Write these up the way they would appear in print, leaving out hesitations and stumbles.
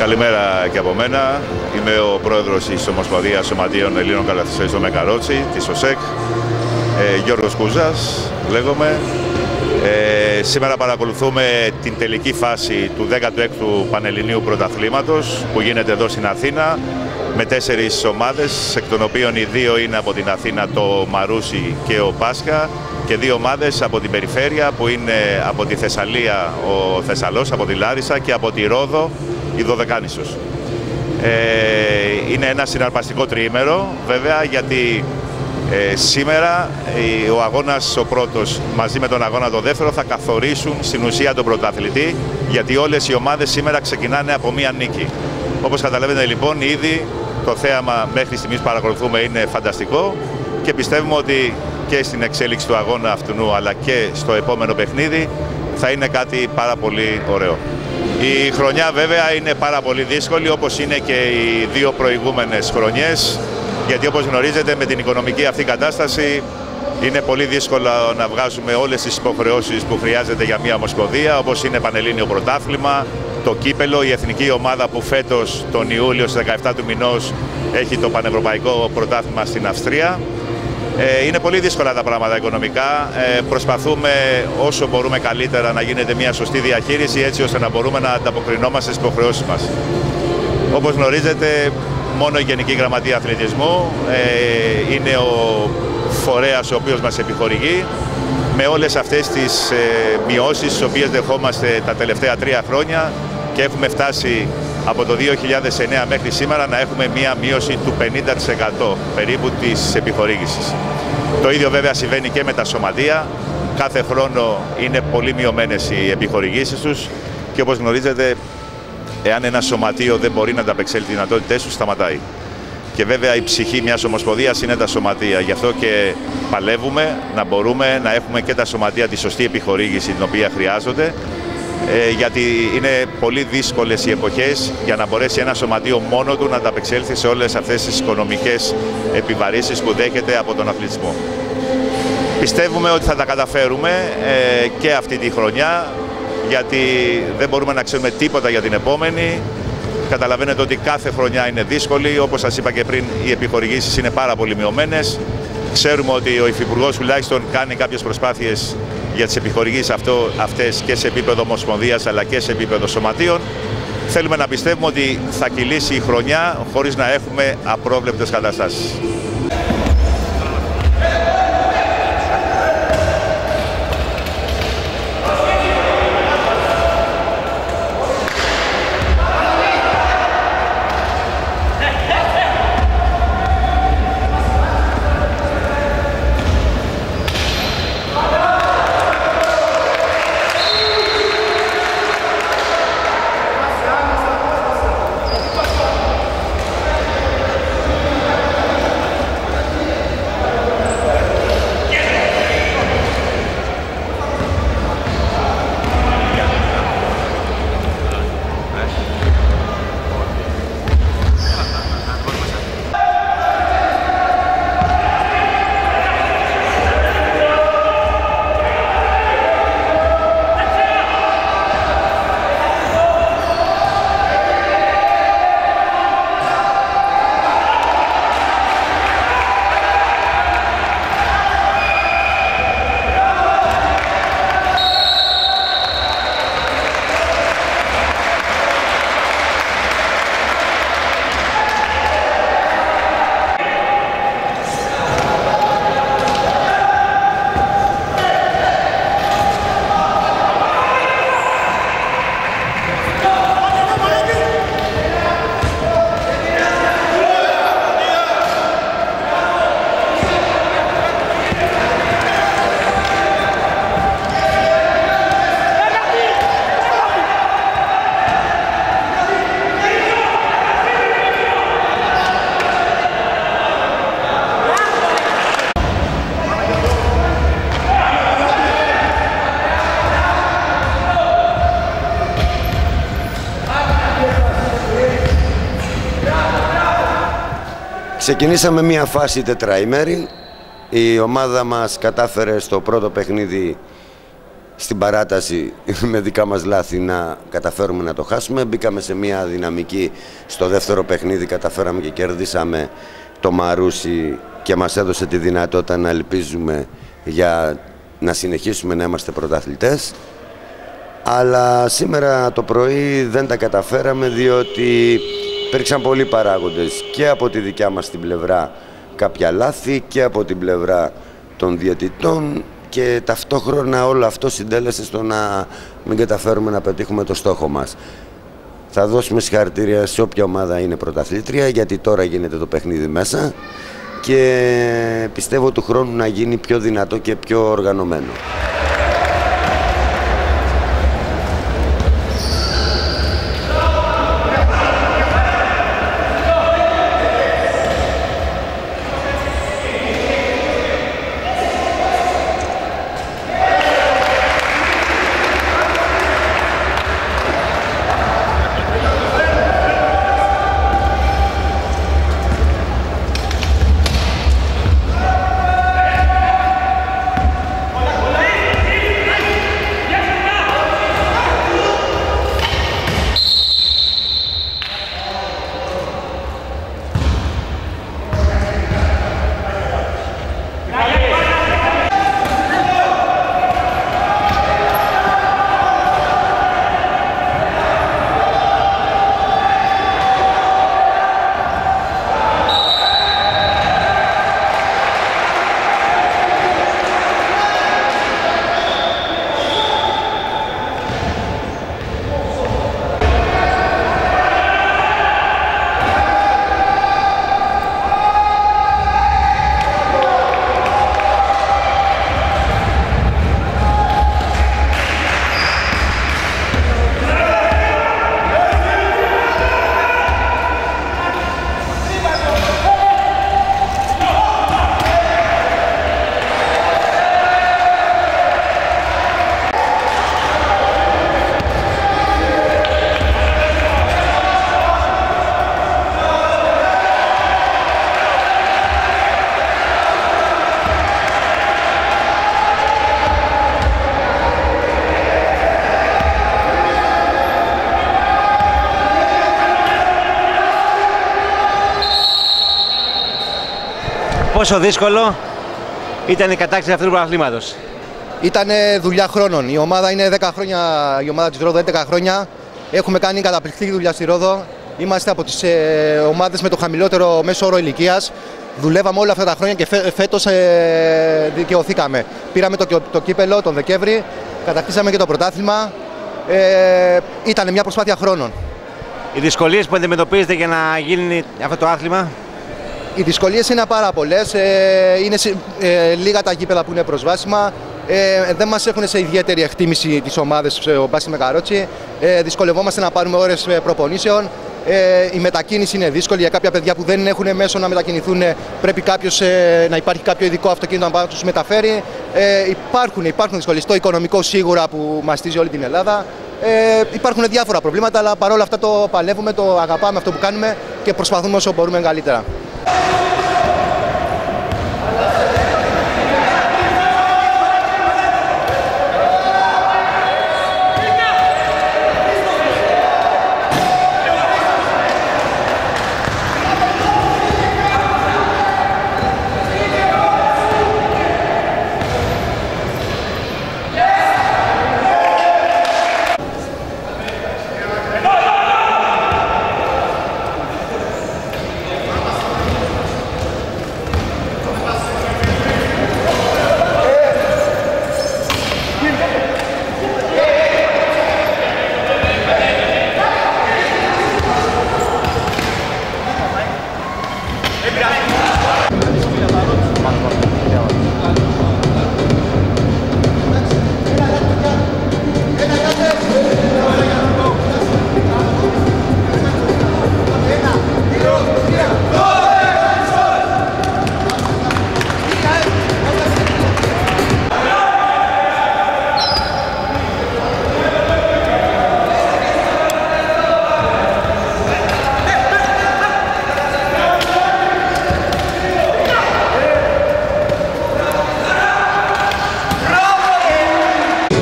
Καλημέρα και από μένα. Είμαι ο πρόεδρος της Ομοσπονδίας Σωματείων Ελλήνων Καλαθοσφαιριστών με Καρότσι, της ΟΣΕΚ, Γιώργος Κούζας λέγομαι. Σήμερα παρακολουθούμε την τελική φάση του 16ου Πανελληνίου Πρωταθλήματος που γίνεται εδώ στην Αθήνα με 4 ομάδες, εκ των οποίων οι 2 είναι από την Αθήνα, το Μαρούσι και ο Πάσχα, και 2 ομάδες από την περιφέρεια που είναι από τη Θεσσαλία ο Θεσσαλός, από τη Λάρισα, και από τη Ρόδο η Δωδεκάνησος. Είναι ένα συναρπαστικό τριήμερο βέβαια, γιατί σήμερα ο αγώνας ο πρώτος μαζί με τον αγώνα το δεύτερο θα καθορίσουν στην ουσία τον πρωταθλητή, γιατί όλες οι ομάδες σήμερα ξεκινάνε από μία νίκη. Όπως καταλαβαίνετε λοιπόν, ήδη το θέαμα μέχρι στιγμής παρακολουθούμε είναι φανταστικό και πιστεύουμε ότι και στην εξέλιξη του αγώνα αυτού αλλά και στο επόμενο παιχνίδι θα είναι κάτι πάρα πολύ ωραίο. Η χρονιά βέβαια είναι πάρα πολύ δύσκολη, όπως είναι και οι 2 προηγούμενες χρονιές, γιατί όπως γνωρίζετε με την οικονομική αυτή κατάσταση είναι πολύ δύσκολο να βγάζουμε όλες τις υποχρεώσεις που χρειάζεται για μια ομοσπονδία, όπως είναι Πανελλήνιο Πρωτάθλημα, το κύπελο, η εθνική ομάδα που φέτος τον Ιούλιο στις 17 του μηνός έχει το Πανευρωπαϊκό Πρωτάθλημα στην Αυστρία. Είναι πολύ δύσκολα τα πράγματα οικονομικά. Προσπαθούμε όσο μπορούμε καλύτερα να γίνεται μια σωστή διαχείριση, έτσι ώστε να μπορούμε να ανταποκρινόμαστε στις υποχρεώσεις μας. Όπως γνωρίζετε, μόνο η Γενική Γραμματεία Αθλητισμού είναι ο φορέας ο οποίος μας επιχορηγεί, με όλες αυτές τις μειώσεις τις οποίες δεχόμαστε τα τελευταία 3 χρόνια, και έχουμε φτάσει από το 2009 μέχρι σήμερα να έχουμε μία μείωση του 50% περίπου της επιχορήγησης. Το ίδιο βέβαια συμβαίνει και με τα σωματεία. Κάθε χρόνο είναι πολύ μειωμένες οι επιχορηγήσεις τους και όπως γνωρίζετε, εάν ένα σωματείο δεν μπορεί να ανταπεξέλθει τις δυνατότητές του, σταματάει. Και βέβαια η ψυχή μιας ομοσπονδίας είναι τα σωματεία. Γι' αυτό και παλεύουμε να μπορούμε να έχουμε και τα σωματεία τη σωστή επιχορήγηση την οποία χρειάζονται, γιατί είναι πολύ δύσκολες οι εποχές για να μπορέσει ένα σωματείο μόνο του να ανταπεξέλθει σε όλες αυτές τις οικονομικές επιβαρύσεις που δέχεται από τον αθλητισμό. Πιστεύουμε ότι θα τα καταφέρουμε και αυτή τη χρονιά, γιατί δεν μπορούμε να ξέρουμε τίποτα για την επόμενη. Καταλαβαίνετε ότι κάθε χρονιά είναι δύσκολη. Όπως σας είπα και πριν, οι επιχορηγήσεις είναι πάρα πολύ μειωμένες. Ξέρουμε ότι ο Υφυπουργός τουλάχιστον κάνει κάποιες προσπάθειες για τις επιχορηγήσεις αυτές και σε επίπεδο ομοσπονδίας αλλά και σε επίπεδο σωματείων. Θέλουμε να πιστεύουμε ότι θα κυλήσει η χρονιά χωρίς να έχουμε απρόβλεπτες καταστάσεις. Ξεκινήσαμε μία φάση τετραήμερη. Η ομάδα μας κατάφερε στο πρώτο παιχνίδι στην παράταση με δικά μας λάθη να καταφέρουμε να το χάσουμε. Μπήκαμε σε μια δυναμική στο δεύτερο παιχνίδι, καταφέραμε και κερδίσαμε το Μαρούσι και μας έδωσε τη δυνατότητα να ελπίζουμε για να συνεχίσουμε να είμαστε πρωταθλητές. Αλλά σήμερα το πρωί δεν τα καταφέραμε, διότι υπήρξαν πολλοί παράγοντες και από τη δικιά μας την πλευρά κάποια λάθη και από την πλευρά των διαιτητών, και ταυτόχρονα όλο αυτό συντέλεσε στο να μην καταφέρουμε να πετύχουμε το στόχο μας. Θα δώσουμε συγχαρητήρια σε όποια ομάδα είναι πρωταθλήτρια, γιατί τώρα γίνεται το παιχνίδι μέσα και πιστεύω του χρόνου να γίνει πιο δυνατό και πιο οργανωμένο. Πόσο δύσκολο ήταν η κατάκτηση αυτού του πρωταθλήματος? Ήταν δουλειά χρόνων. Η ομάδα είναι 10 χρόνια, η ομάδα της Ρόδο 11 χρόνια. Έχουμε κάνει καταπληκτική δουλειά στη Ρόδο. Είμαστε από τις ομάδες με το χαμηλότερο μέσο όρο ηλικίας. Δουλεύαμε όλα αυτά τα χρόνια και φέτος δικαιωθήκαμε. Πήραμε το κύπελο τον Δεκέμβρη, κατακτήσαμε και το πρωτάθλημα. Ήταν μια προσπάθεια χρόνων. Οι δυσκολίες που αντιμετωπίζετε για να γίνει αυτό το άθλημα? Οι δυσκολίες είναι πάρα πολλές. Είναι λίγα τα γήπεδα που είναι προσβάσιμα. Δεν μας έχουν σε ιδιαίτερη εκτίμηση τις ομάδες ο Μπάσκετ Μεγαρότσι. Δυσκολευόμαστε να πάρουμε ώρες προπονήσεων. Η μετακίνηση είναι δύσκολη για κάποια παιδιά που δεν έχουν μέσο να μετακινηθούν. Πρέπει να υπάρχει κάποιο ειδικό αυτοκίνητο να τους μεταφέρει. Υπάρχουν δυσκολίες. Το οικονομικό σίγουρα που μαστίζει όλη την Ελλάδα. Υπάρχουν διάφορα προβλήματα, αλλά παρόλα αυτά το παλεύουμε, το αγαπάμε αυτό που κάνουμε και προσπαθούμε όσο μπορούμε καλύτερα.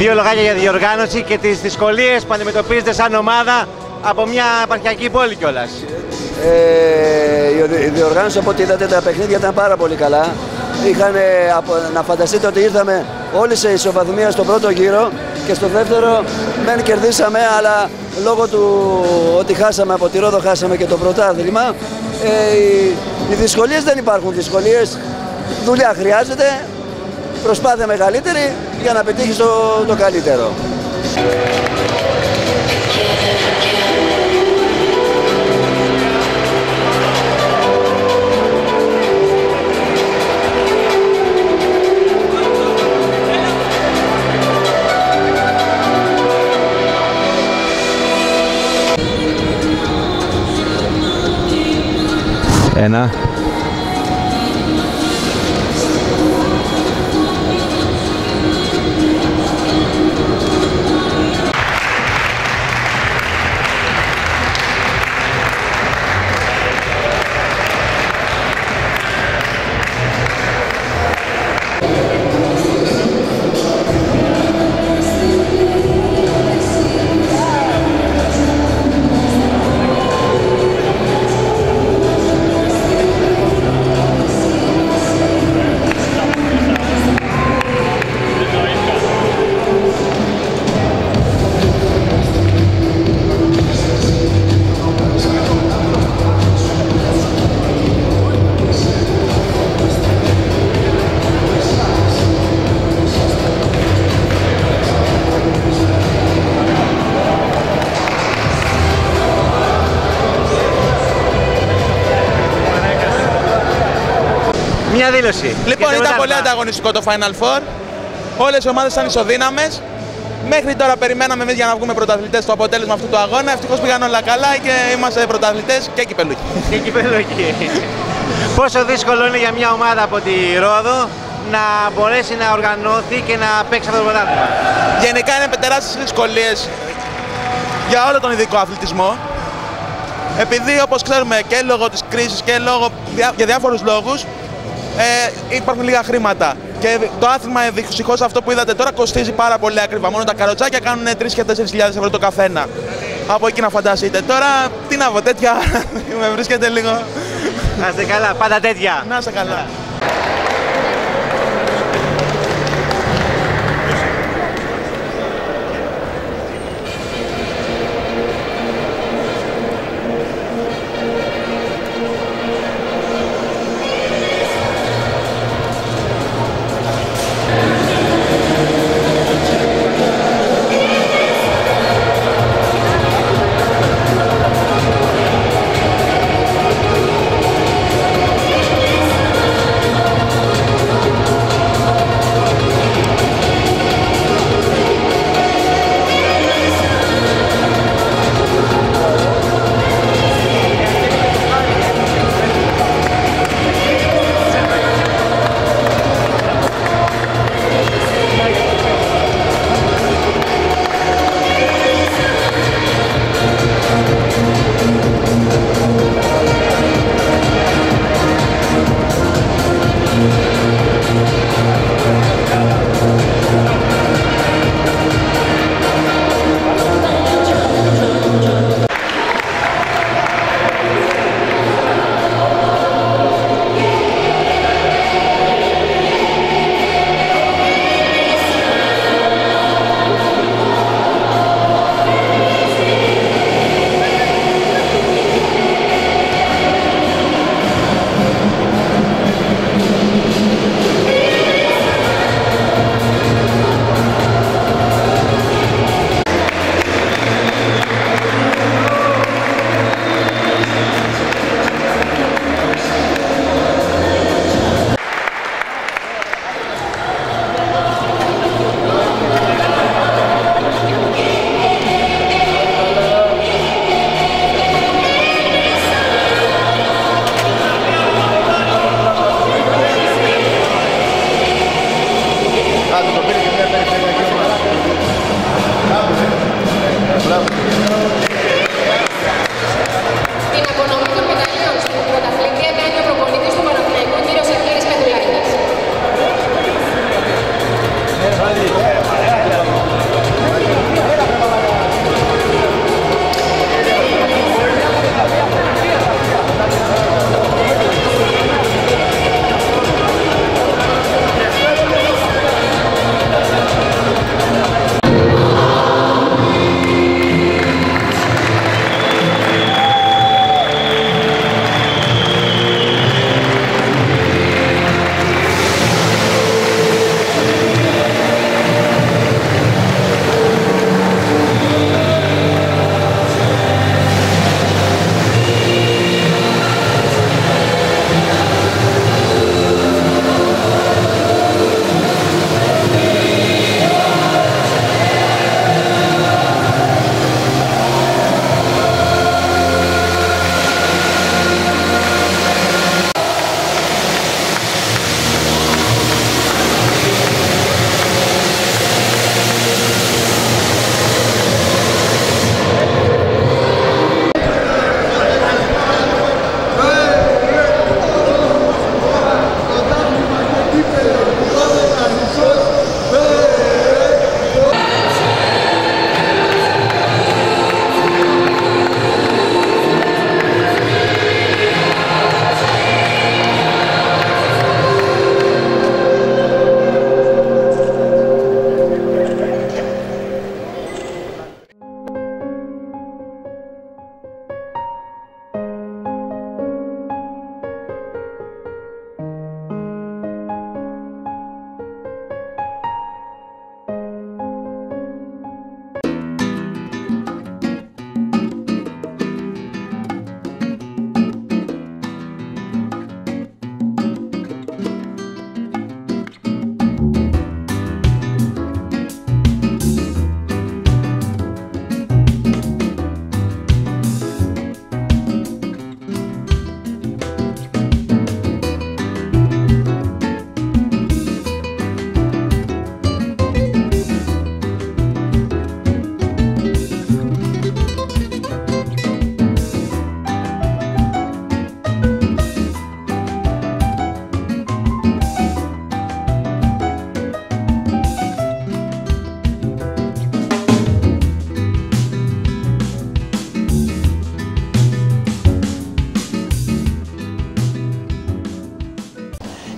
Δύο λογάκια για διοργάνωση και τις δυσκολίες που αντιμετωπίζετε σαν ομάδα από μια επαρχιακή πόλη κιόλας. Η διοργάνωση, από ό,τι είδατε, τα παιχνίδια ήταν πάρα πολύ καλά. Να φανταστείτε ότι ήρθαμε όλοι σε ισοβαθμία στο πρώτο γύρο και στο δεύτερο μεν κερδίσαμε, αλλά λόγω του ότι χάσαμε από τη Ρόδο, χάσαμε και το πρωτάθλημα. Οι δυσκολίες δεν υπάρχουν δυσκολίες, δουλειά χρειάζεται, προσπάθεια μεγαλύτερη για να πετύχεις το καλύτερο. Ένα. Μια δήλωση. Λοιπόν, ήταν πολύ ανταγωνιστικό το Final Four. Όλες οι ομάδες ήταν ισοδύναμες. Μέχρι τώρα περιμέναμε εμείς για να βγούμε πρωταθλητές στο αποτέλεσμα αυτού του αγώνα. Ευτυχώς πήγαν όλα καλά και είμαστε πρωταθλητές και κυπελούχοι. Και κυπελούχοι. Πόσο δύσκολο είναι για μια ομάδα από τη Ρόδο να μπορέσει να οργανωθεί και να παίξει αυτό το πρωτάθλημα? Γενικά είναι τεράστιες δυσκολίες για όλο τον ειδικό αθλητισμό. Επειδή, όπως ξέρουμε, και λόγω της κρίσης και για διάφορους λόγους, υπάρχουν λίγα χρήματα. Και το άθλημα, δυστυχώς, αυτό που είδατε τώρα κοστίζει πάρα πολύ ακριβά. Μόνο τα καροτσάκια κάνουν 3.000 και 4.000 ευρώ το καθένα. Από εκεί να φανταστείτε. Τώρα, τι να πω, τέτοια με βρίσκεται λίγο. Να είστε καλά, πάντα τέτοια. Να είστε καλά.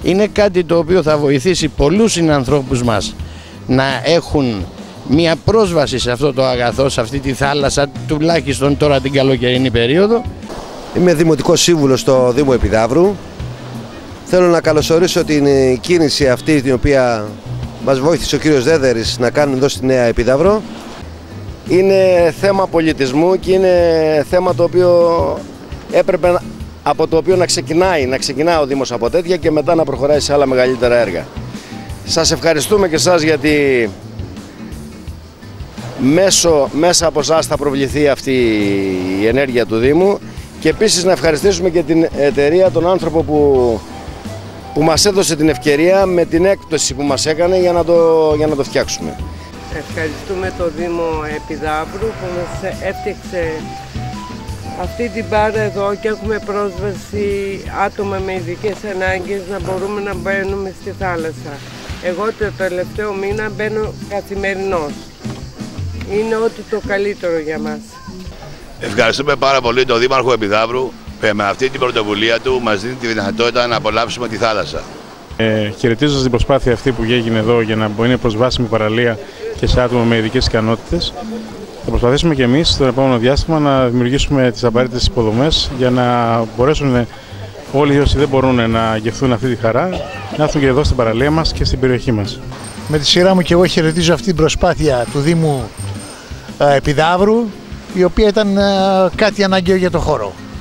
Είναι κάτι το οποίο θα βοηθήσει πολλούς συνανθρώπους μας να έχουν μια πρόσβαση σε αυτό το αγαθό, σε αυτή τη θάλασσα, τουλάχιστον τώρα την καλοκαιρινή περίοδο. Είμαι Δημοτικός Σύμβουλος στο Δήμο Επιδαύρου. Θέλω να καλωσορίσω την κίνηση αυτή την οποία μας βοήθησε ο κύριος Δέδερης να κάνουμε εδώ στη Νέα Επίδαυρο. Είναι θέμα πολιτισμού και είναι θέμα το οποίο έπρεπε από το οποίο να ξεκινάει ο Δήμος από τέτοια και μετά να προχωράει σε άλλα μεγαλύτερα έργα. Σας ευχαριστούμε και εσάς γιατί μέσα από εσάς θα προβληθεί αυτή η ενέργεια του Δήμου και επίσης να ευχαριστήσουμε και την εταιρεία, τον άνθρωπο που μας έδωσε την ευκαιρία με την έκπτωση που μας έκανε για να το φτιάξουμε. Ευχαριστούμε το Δήμο Επιδαύρου που μας έφτιαξε αυτή την μπάρα εδώ και έχουμε πρόσβαση άτομα με ειδικές ανάγκες να μπορούμε να μπαίνουμε στη θάλασσα. Εγώ το τελευταίο μήνα μπαίνω καθημερινώς. Είναι ό,τι το καλύτερο για μας. Ευχαριστούμε πάρα πολύ τον Δήμαρχο Επιδαύρου που με αυτή την πρωτοβουλία του μας δίνει τη δυνατότητα να απολαύσουμε τη θάλασσα. Χαιρετίζοντας την προσπάθεια αυτή που έγινε εδώ για να είναι προσβάσιμη παραλία και σε άτομα με ειδικές ικανότητες, θα προσπαθήσουμε και εμείς στο επόμενο διάστημα να δημιουργήσουμε τις απαραίτητες υποδομές για να μπορέσουν όλοι όσοι δεν μπορούν να γευθούν αυτή τη χαρά να έρθουν και εδώ στην παραλία μας και στην περιοχή μας. Με τη σειρά μου και εγώ χαιρετίζω αυτή την προσπάθεια του Δήμου Επιδαύρου, η οποία ήταν κάτι αναγκαίο για το χώρο.